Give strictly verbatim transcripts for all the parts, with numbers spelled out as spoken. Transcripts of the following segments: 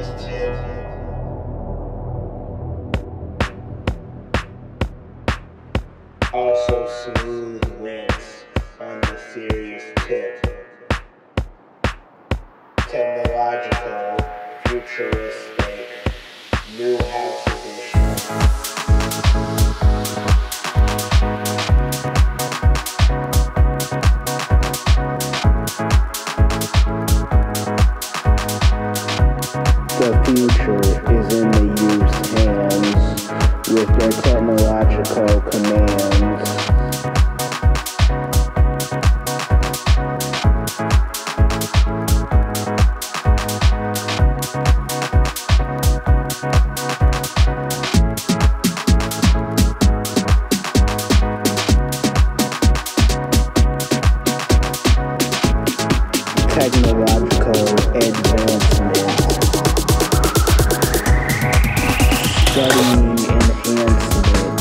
Also smooth winds on the serious tip. Technological, futuristic, new house edition. The future is in the youth's hands with their technological commands. Technological advancement, studying enhancement,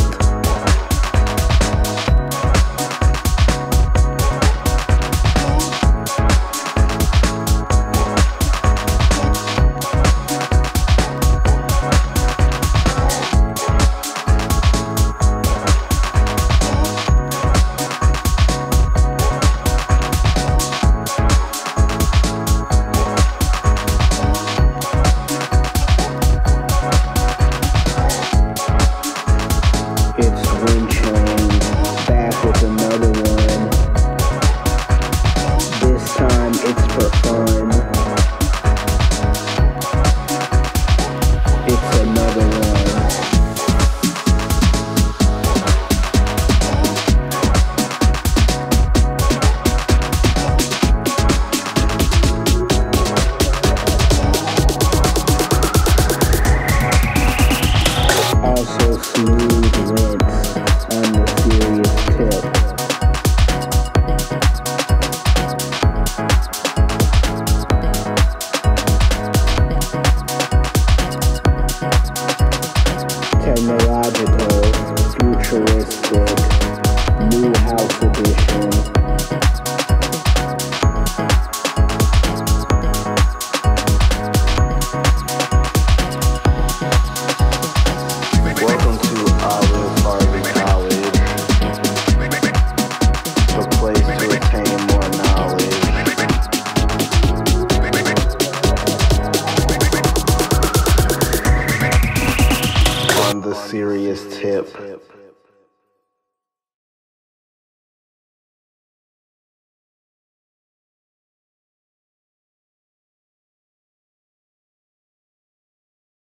technological, futuristic, new house edition. Welcome to Olive Harvey College, the place to attain more knowledge. On the serious tip.